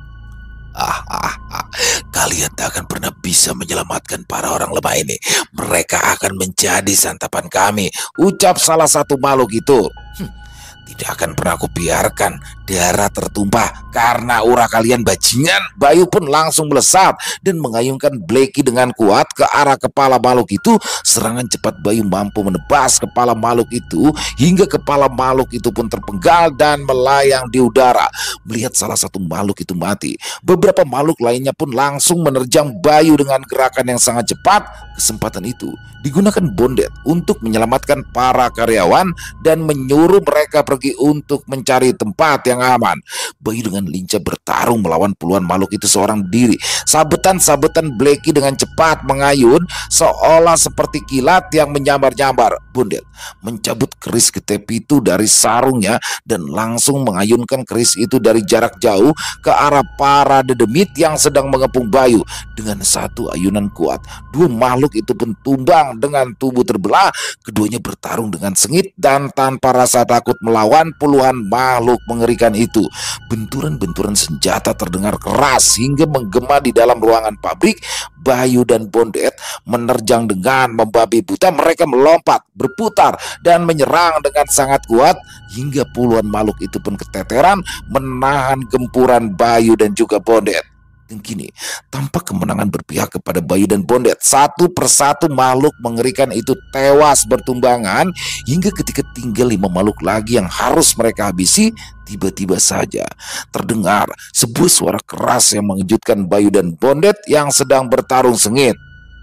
Speaker 2: Ah, ah, ah, kalian tak akan pernah bisa menyelamatkan para orang lemah ini. Mereka akan menjadi santapan kami, ucap salah satu makhluk itu. Hm. Tidak akan pernah aku biarkan darah tertumpah karena ulah kalian bajingan. Bayu pun langsung melesat dan mengayunkan Blacky dengan kuat ke arah kepala makhluk itu. Serangan cepat Bayu mampu menebas kepala makhluk itu hingga kepala makhluk itu pun terpenggal dan melayang di udara. Melihat salah satu makhluk itu mati, beberapa makhluk lainnya pun langsung menerjang Bayu dengan gerakan yang sangat cepat. Kesempatan itu digunakan Bondet untuk menyelamatkan para karyawan dan menyuruh mereka pergi untuk mencari tempat yang aman. Bayu dengan lincah bertarung melawan puluhan makhluk itu seorang diri. Sabetan-sabetan Blacky dengan cepat mengayun seolah seperti kilat yang menyambar-nyambar. Bondet mencabut keris ke tepi itu dari sarungnya dan langsung mengayunkan keris itu dari jarak jauh ke arah para dedemit yang sedang mengepung Bayu. Dengan satu ayunan kuat, dua makhluk itu pun tumbang dengan tubuh terbelah. Keduanya bertarung dengan sengit dan tanpa rasa takut melawan puluhan makhluk mengerikan itu. Benturan-benturan senjata terdengar keras hingga menggema di dalam ruangan pabrik. Bayu dan Bondet menerjang dengan membabi buta. Mereka melompat, berputar, dan menyerang dengan sangat kuat hingga puluhan makhluk itu pun keteteran menahan gempuran Bayu dan juga Bondet. Dan kini tampak kemenangan berpihak kepada Bayu dan Bondet. Satu persatu makhluk mengerikan itu tewas bertumbangan hingga ketika tinggal lima makhluk lagi yang harus mereka habisi. Tiba-tiba saja terdengar sebuah suara keras yang mengejutkan Bayu dan Bondet yang sedang bertarung sengit.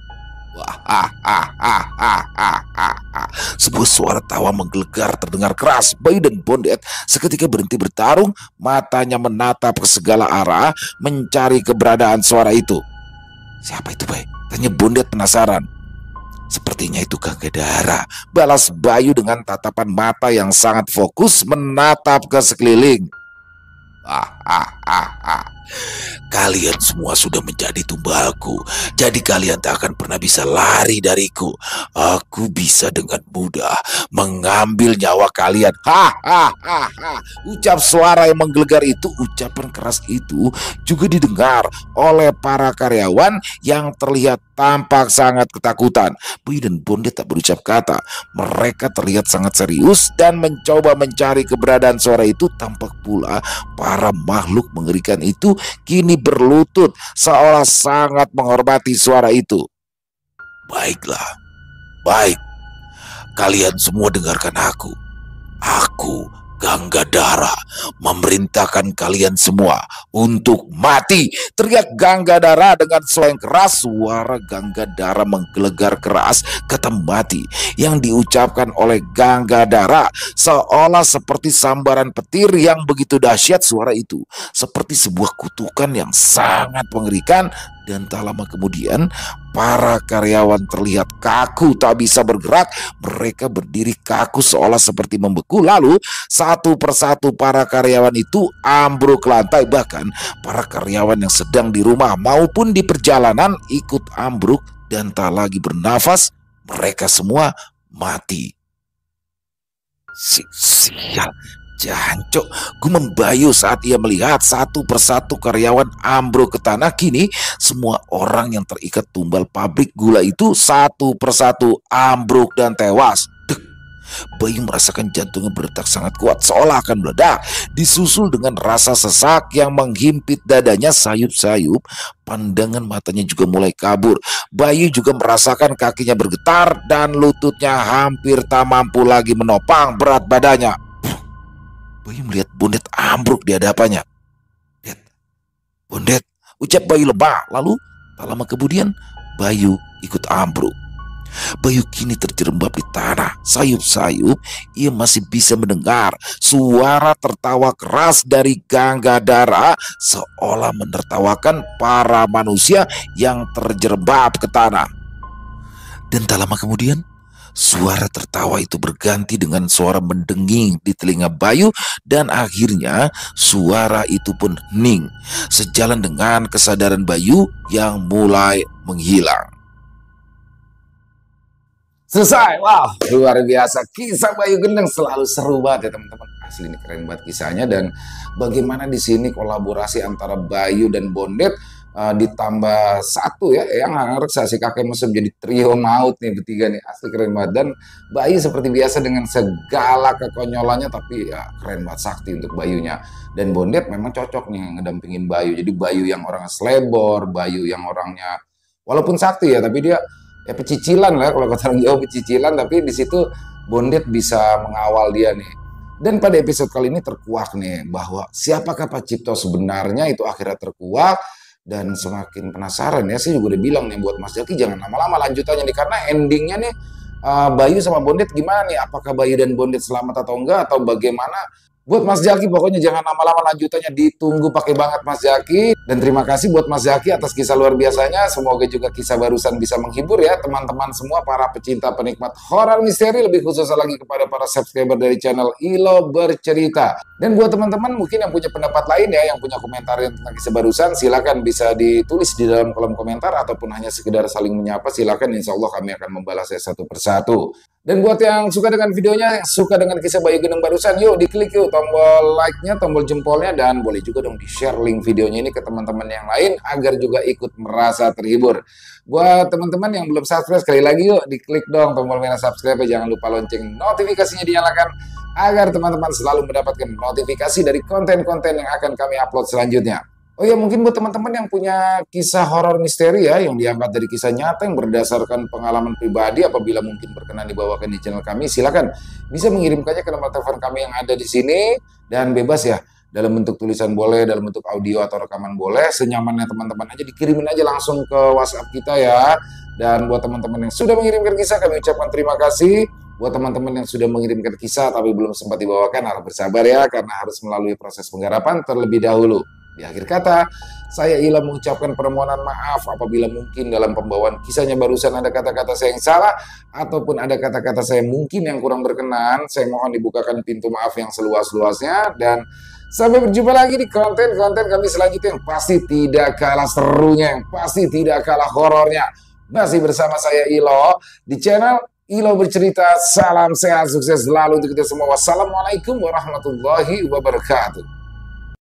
Speaker 2: Wah, ah, ah, ah, ah, ah, ah, ah. Sebuah suara tawa menggelegar terdengar keras. Bayu dan Bondet seketika berhenti bertarung, matanya menatap ke segala arah mencari keberadaan suara itu. Siapa itu, Bay? Tanya Bondet penasaran. Sepertinya itu Ganggadara, balas Bayu dengan tatapan mata yang sangat fokus menatap ke sekeliling. Ah, ah, ah, ah. Kalian semua sudah menjadi tumbalku, jadi kalian tak akan pernah bisa lari dariku. Aku bisa dengan mudah mengambil nyawa kalian. Ha, ha, ha, ha. Ucap suara yang menggelegar itu, ucapan keras itu juga didengar oleh para karyawan yang terlihat tampak sangat ketakutan. Bayu dan Bondet tak berucap kata. Mereka terlihat sangat serius dan mencoba mencari keberadaan suara itu. Tampak pula para makhluk mengerikan itu kini berlutut seolah sangat menghormati suara itu. Baiklah, baik. Kalian semua dengarkan aku. Aku, Ganggadara, memerintahkan kalian semua untuk mati. Teriak Ganggadara dengan suara yang keras. Suara Ganggadara menggelegar keras. Kata mati yang diucapkan oleh Ganggadara seolah seperti sambaran petir yang begitu dahsyat. Suara itu seperti sebuah kutukan yang sangat mengerikan. Dan tak lama kemudian para karyawan terlihat kaku, tak bisa bergerak. Mereka berdiri kaku seolah seperti membeku. Lalu satu persatu para karyawan itu ambruk ke lantai. Bahkan para karyawan yang sedang di rumah maupun di perjalanan ikut ambruk dan tak lagi bernafas. Mereka semua mati. Si sial, Jancok, gumam Bayu saat ia melihat satu persatu karyawan ambruk ke tanah. Kini semua orang yang terikat tumbal pabrik gula itu satu persatu ambruk dan tewas. Dek, Bayu merasakan jantungnya berdetak sangat kuat seolah akan meledak, disusul dengan rasa sesak yang menghimpit dadanya sayup-sayup. Pandangan matanya juga mulai kabur. Bayu juga merasakan kakinya bergetar dan lututnya hampir tak mampu lagi menopang berat badannya. Bayu melihat Bondet ambruk di hadapannya. "Lihat, Bondet," ucap Bayu lemah. Lalu tak lama kemudian Bayu ikut ambruk. Bayu kini terjerembab di tanah. Sayup-sayup ia masih bisa mendengar suara tertawa keras dari Gangadhara seolah menertawakan para manusia yang terjerembab ke tanah. Dan tak lama kemudian suara tertawa itu berganti dengan suara mendenging di telinga Bayu, dan akhirnya suara itu pun hening sejalan dengan kesadaran Bayu yang mulai menghilang.
Speaker 1: Selesai. Wow, luar biasa. Kisah Bayu Gendeng selalu seru banget ya teman-teman. Asli ini keren banget kisahnya, dan bagaimana di sini kolaborasi antara Bayu dan Bondet uh, ditambah satu ya yang reksa si kakek mesum jadi trio maut nih bertiga nih. Asli keren banget. Dan Bayu seperti biasa dengan segala kekonyolannya, tapi ya keren banget, sakti untuk Bayunya. Dan Bondet memang cocok nih ngedampingin Bayu. Jadi Bayu yang orangnya selebor, Bayu yang orangnya walaupun sakti ya, tapi dia ya pecicilan lah kalau kata orang Jawa, pecicilan, tapi di situ Bondet bisa mengawal dia nih. Dan pada episode kali ini terkuak nih bahwa siapakah Pak Cipto sebenarnya, itu akhirnya terkuak. Dan semakin penasaran ya, saya juga udah bilang nih buat Mas Jaki jangan lama-lama lanjutannya nih, karena endingnya nih uh, Bayu sama Bondet gimana nih, apakah Bayu dan Bondet selamat atau enggak atau bagaimana. Buat Mas Jaki pokoknya jangan lama-lama lanjutannya, ditunggu pakai banget Mas Jaki. Dan terima kasih buat Mas Jaki atas kisah luar biasanya. Semoga juga kisah barusan bisa menghibur ya teman-teman semua para pecinta penikmat horor misteri, lebih khusus lagi kepada para subscriber dari channel Ilo Bercerita. Dan buat teman-teman mungkin yang punya pendapat lain ya, yang punya komentar tentang kisah barusan, silakan bisa ditulis di dalam kolom komentar ataupun hanya sekedar saling menyapa, silakan, insya Allah kami akan membalasnya satu persatu. Dan buat yang suka dengan videonya, yang suka dengan kisah Bayu Gendeng barusan, yuk diklik yuk tombol like-nya, tombol jempolnya, dan boleh juga dong di-share link videonya ini ke teman-teman yang lain agar juga ikut merasa terhibur. Buat teman-teman yang belum subscribe, sekali lagi yuk diklik dong tombol merah subscribe, jangan lupa lonceng notifikasinya dinyalakan agar teman-teman selalu mendapatkan notifikasi dari konten-konten yang akan kami upload selanjutnya. Oh ya, mungkin buat teman-teman yang punya kisah horor misteri ya, yang diangkat dari kisah nyata yang berdasarkan pengalaman pribadi, apabila mungkin berkenan dibawakan di channel kami, silakan bisa mengirimkannya ke nomor telepon kami yang ada di sini, dan bebas ya, dalam bentuk tulisan boleh, dalam bentuk audio atau rekaman boleh, senyamannya teman-teman aja, dikirimin aja langsung ke WhatsApp kita ya. Dan buat teman-teman yang sudah mengirimkan kisah, kami ucapkan terima kasih. Buat teman-teman yang sudah mengirimkan kisah tapi belum sempat dibawakan, harap bersabar ya, karena harus melalui proses penggarapan terlebih dahulu. Di akhir kata, saya Ila mengucapkan permohonan maaf apabila mungkin dalam pembawaan kisahnya barusan ada kata-kata saya yang salah, ataupun ada kata-kata saya mungkin yang kurang berkenan. Saya mohon dibukakan pintu maaf yang seluas-luasnya, dan sampai berjumpa lagi di konten-konten kami selanjutnya yang pasti tidak kalah serunya, yang pasti tidak kalah horornya. Masih bersama saya Ilo di channel Ilo Bercerita. Salam sehat, sukses selalu untuk kita semua. Wassalamualaikum warahmatullahi wabarakatuh.